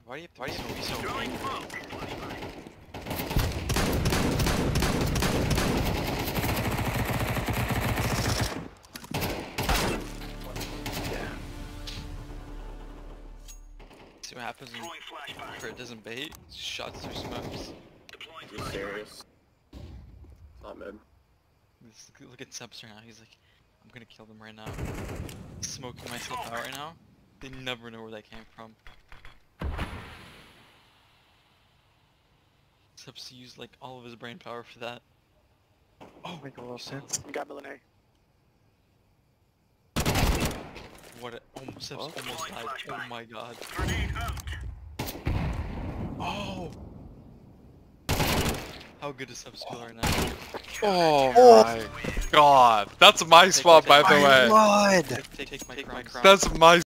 Why do you have to be so mean? See what happens when Crit doesn't bait? Shots through smokes. Are you serious? Not mid. Look at Subs right now, he's like, I'm gonna kill them right now. Smoking myself out right now. They never know where that came from. Subs used like all of his brain power for that. Oh, make a little sense. We got Millenary. What a, Subs Oh. almost died. Oh my god. Oh! How good is Subs feel right now? Oh my god. That's my spot, by the way. Take my crown. That's my